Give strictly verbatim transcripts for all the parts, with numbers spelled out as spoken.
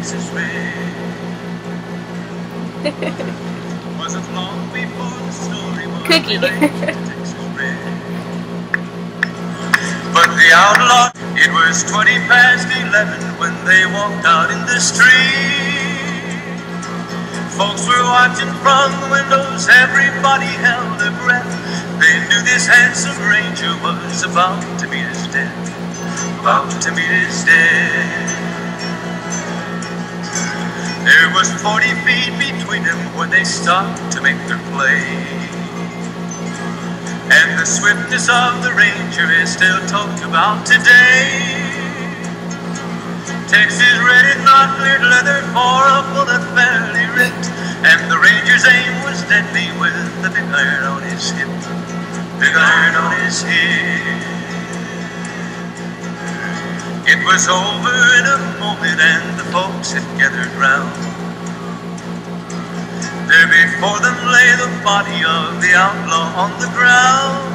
Texas red. Wasn't long before the story was Cookie. related to Texas red. But the outlaw, it was twenty past eleven when they walked out in the street. Folks were watching from the windows, everybody held their breath. They knew this handsome ranger was about to meet his death, about to meet his death. There was forty feet between them when they stopped to make their play. And the swiftness of the ranger is still talked about today. Texas red is not cleared leather for a bullet fairly ripped, and the ranger's aim was deadly with the big iron on his hip, big iron on his hip. It was over in a moment and the folks had gathered round. There before them lay the body of the outlaw on the ground.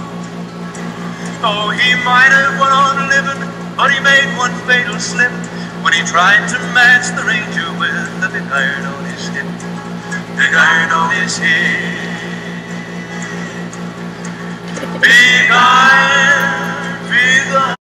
Oh, he might have went on living, but he made one fatal slip when he tried to match the ranger with the big iron on his hip, big iron on his hip. Big iron, big iron.